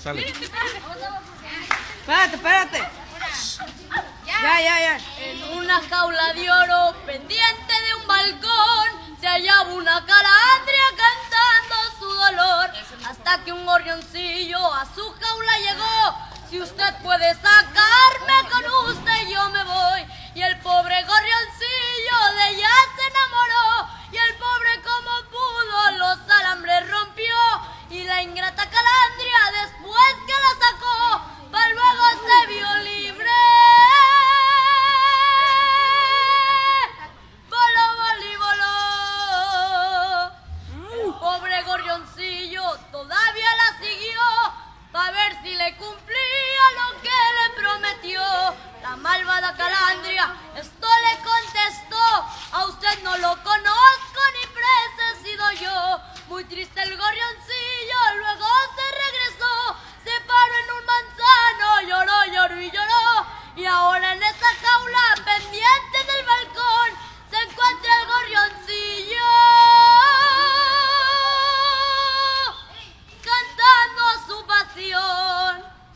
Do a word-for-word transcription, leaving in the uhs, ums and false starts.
Sale. Espérate, espérate. Ya, ya, ya. En una jaula de oro pendiente de un balcón se hallaba una calandria cantando su dolor, hasta que un gorrioncillo a su jaula llegó. Si usted puede sacarme con usted, yo me voy. Y el pobre gorrioncillo de ella se enamoró, y el pobre como pudo los alambres rompió, y la ingrata calandria después